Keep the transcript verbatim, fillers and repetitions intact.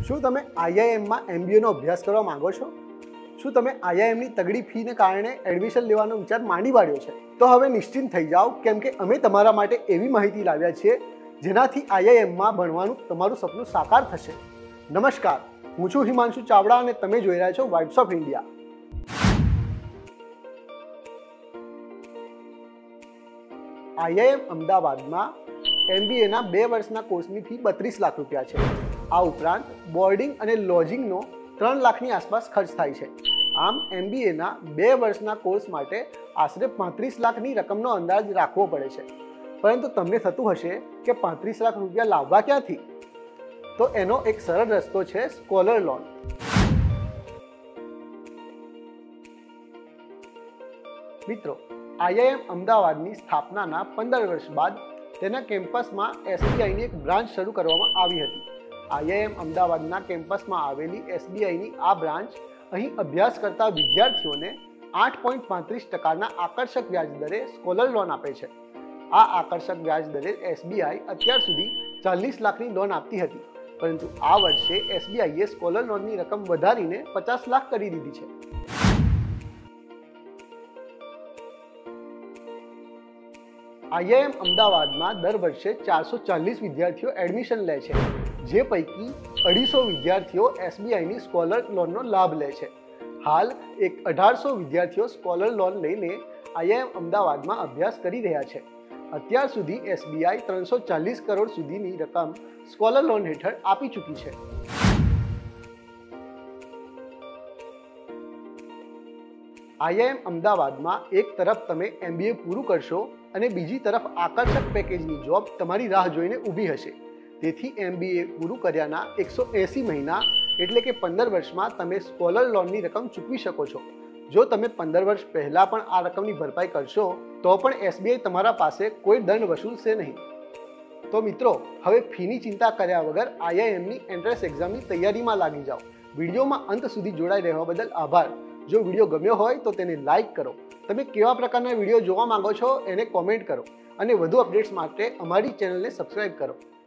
શું તમે આઈઆઈએમમાં એમબીએનો અભ્યાસ કરવા માંગો છો? શું તમે આઈઆઈએમની તગડી ફીને કારણે એડમિશન લેવાનો વિચાર માંડી વાળ્યો છે? તો હવે નિશ્ચિંત થઈ જાઓ, કેમ કે અમે તમારા માટે એવી માહિતી લાવ્યા છીએ જેનાથી આઈઆઈએમમાં ભણવાનું તમારું સપનું સાકાર થશે. નમસ્કાર, હું છું હિમાંશુ ચાવડા અને તમે જોઈ રહ્યા છો વાઇબ્સ ઓફ ઇન્ડિયા. આઈઆઈએમ અમદાવાદમાં એમબીએના બે વર્ષના કોર્સની ફી બત્રીસ લાખ રૂપિયા છે. આ ઉપરાંત બોર્ડિંગ અને લોજિંગનો ત્રણ લાખની આસપાસ ખર્ચ થાય છે. આમ એમબીએના બે વર્ષના કોર્સ માટે આશરે પાંત્રીસ લાખની રકમનો અંદાજ રાખવો પડે છે. પરંતુ તમને થતું હશે કે પાંત્રીસ લાખ રૂપિયા લાવવા ક્યાંથી? તો એનો એક સરળ રસ્તો છે સ્કોલર લોન. મિત્રો, આઈઆઈએમ અમદાવાદની સ્થાપનાના પંદર વર્ષ બાદ તેના કેમ્પસમાં એસબીઆઈની એક બ્રાન્ચ શરૂ કરવામાં આવી હતી. આઈઆઈએમ અમદાવાદના કેમ્પસમાં આવેલી એસબીઆઈની આ બ્રાન્ચ અહીં અભ્યાસ કરતા વિદ્યાર્થીઓને આઠ પોઈન્ટ પાંત્રીસ ટકાના આકર્ષક વ્યાજ દરે સ્કોલર લોન આપે છે. આ આકર્ષક વ્યાજ દરે એસબીઆઈ અત્યાર સુધી ચાલીસ લાખની લોન આપતી હતી, પરંતુ આ વર્ષે એસબીઆઈએ સ્કોલર લોનની રકમ વધારીને પચાસ લાખ કરી દીધી છે. આઈઆઈએમ અમદાવાદમાં દર વર્ષે ચારસો ચાલીસ વિદ્યાર્થીઓ એડમિશન લે છે, જે પૈકી અઢીસો વિદ્યાર્થીઓ એસબીઆઈની સ્કોલર લોનનો લાભ લે છે. હાલ એક અઢારસો વિદ્યાર્થીઓ સ્કોલર લોન લઈને આઈઆઈએમ અમદાવાદમાં અભ્યાસ કરી રહ્યા છે. અત્યાર સુધી એસબીઆઈ ત્રણસો ચાલીસ કરોડ સુધીની રકમ સ્કોલર લોન હેઠળ આપી ચૂકી છે. આઈઆઈએમ અમદાવાદમાં એક તરફ તમે એમબીએ પૂરું કરશો અને બીજી તરફ આકર્ષક પેકેજની જોબ તમારી રાહ જોઈને ઊભી હશે. તેથી એમબીએ પૂરું કર્યાના એકસો એંસી મહિના એટલે કે પંદર વર્ષમાં તમે સ્કોલર લોનની રકમ ચૂકવી શકો છો. જો તમે પંદર વર્ષ પહેલાં પણ આ રકમની ભરપાઈ કરશો તો પણ એસબીઆઈ તમારા પાસે કોઈ દંડ વસૂલશે નહીં. તો મિત્રો, હવે ફીની ચિંતા કર્યા વગર આઈઆઈએમની એન્ટ્રન્સ એક્ઝામની તૈયારીમાં લાગી જાઓ. વિડીયોમાં અંત સુધી જોડાઈ રહેવા બદલ આભાર. જો વિડીયો ગમ્યો હોય તો તેને લાઇક કરો. તમે કેવા પ્રકારના વિડીયો જોવા માંગો છો એને કોમેન્ટ કરો અને વધુ અપડેટ્સ માટે અમારી ચેનલને સબસ્ક્રાઇબ કરો.